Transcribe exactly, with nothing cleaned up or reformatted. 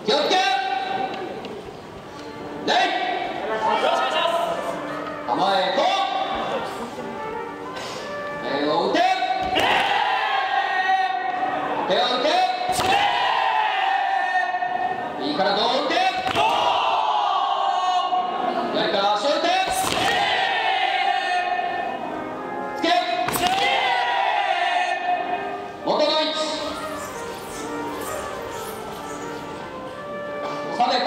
気をつけ。礼。構えと。面を打て。手を打て。右から胴を打て。左から足を打て。つけ。元の位置。収め。